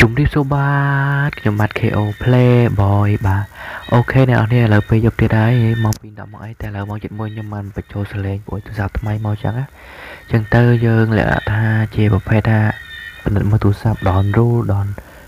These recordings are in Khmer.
chúng đi số 3 ខ្ញុំបាត់ KO play boy បាទអូខេអ្នកនរឥឡូវពេលយប់ទៀតហើយមកពី10មកអីតែឥឡូវមកចិត្តមួយខ្ញុំបានបញ្ចូលសលេងព្រោះទូរស័ព្ទថ្មីមកចឹងណាចឹងទៅយើងលក្ខណៈថាជាប្រភេទថាផលិតមកទូរស័ព្ទ Don Rule Don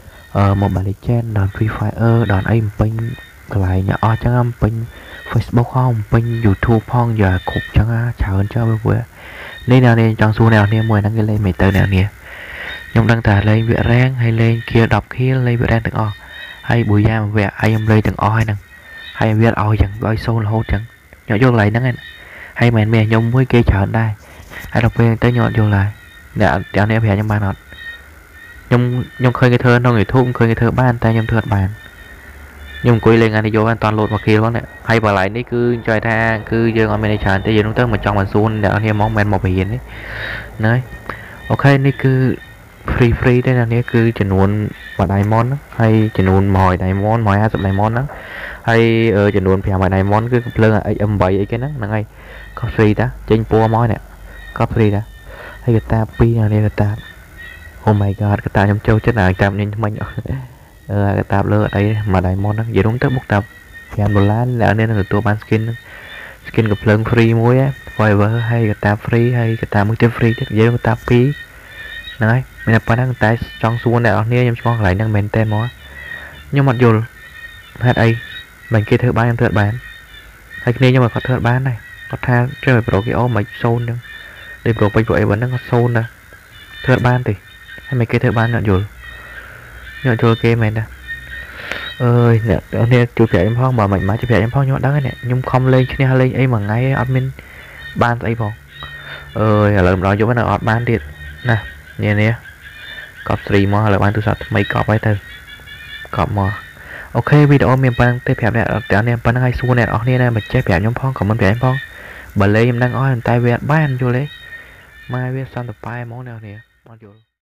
Mobile Legend Don Free Fire Don អីបំពេញកន្លែងអស់ចឹងបំពេញ Facebook ផងបំពេញ YouTube ផងយកគ្រប់ចឹងច្រើនចឹងព្រោះនេះអ្នកនេះចង់សួរអ្នកនេះមួយហ្នឹងគេលេងមិនទៅអ្នកនេះខ្ញុំដឹងតែលេងវារាំងហើយលេង kill 10 kill លេងវារាំងទាំងអស់ហើយបុយាមួយវគ្គហើយខ្ញុំលេងទាំងអស់ហើយហ្នឹងហើយវាឲ្យចឹងឲ្យសូនរហូតចឹងខ្ញុំយកកន្លែងហ្នឹងហើយមិនមែនខ្ញុំមួយគេច្រើនដែរហើយដល់ពេលទៅខ្ញុំអត់យកឡើយអ្នកទាំងនេះប្រាប់ខ្ញុំបានអត់ខ្ញុំឃើញគេធ្វើក្នុង YouTube ឃើញគេធ្វើបានតែខ្ញុំធ្វើអត់បានខ្ញុំអង្គុយលេងអានេះយកបានតន់លោតមក kill ផងនេះហើយកន្លែងនេះគឺចង់ថាគឺយើងអត់មានច្រើនទេយើងនឹងទៅមកចង់បានសួនអ្នកនេះមកមិនមកបរៀននេះណាអូខេនេះគឺfree ទេណានេះគឺចំនួន1 diamond ហើយចំនួន100 diamond 150 diamond ហ្នឹងហើយចំនួន500 diamond គឺកំភ្លើង XM8 អីគេហ្នឹងហើយក៏ free តាចេញពណ៌មកនេះក៏ free តាហើយកតា2ណានេះកតា Oh my god កតាខ្ញុំចូលចិត្តអាកតានេះថ្មីកតាលើអី1 diamond ហ្នឹងនិយាយរួមទៅបុកតា$5แล้วនេះនឹងទទួលបាន skin កំភ្លើង free មួយ forever ហើយកតា free ហើយកតាមួយទៀត free ទៀតនិយាយកតា2ហ្នឹងហើយមានតែប៉ុណ្ណឹងតែចង់សួរអ្នកនរគ្នាខ្ញុំឆ្ងល់កន្លែងហ្នឹងមែនតើមកខ្ញុំអត់យល់ហេតុអីមិនគេធ្វើបានខ្ញុំធ្វើបានហើយគ្នាខ្ញុំក៏ធ្វើបានដែរគាត់ថាចេះឲ្យប្រូគេអូមិនសូនហ្នឹងដូចប្រូពេជ្រប្រូអីហ្នឹងក៏សូនដែរធ្វើបានទេហើយមិនគេធ្វើបានខ្ញុំអត់យល់គេមែនតាអើយអ្នកនេះជួយប្រាប់ខ្ញុំផងបើមិនមកជួយប្រាប់ខ្ញុំផងខ្ញុំអត់ដឹងទេខ្ញុំខំលេងឈ្នះលេងអីមួយថ្ងៃអត់មានបានស្អីផងអើយឥឡូវម្ដងយប់ហ្នឹងអត់បានទៀតណានេះកប់ stream មកឥឡូវបានទូរស័ព្ទថ្មីកប់ហើយទៅកប់មកអូខេវីដេអូមានប៉ុណ្្នឹងទេប្រាប់អ្នកទាំងនេះប៉ុណ្្នឹងឲ្យសួរអ្នកនរគ្នាដែរមិនចេះប្រាប់ខ្ញុំផងខមមិនប្រាប់ខ្ញុំផងបើលេងខ្ញុំដឹងអស់តែវាអត់បានយល់ទេម៉ែវាសន្តិបាយហ្មងអ្នកនរគ្នាអត់យល់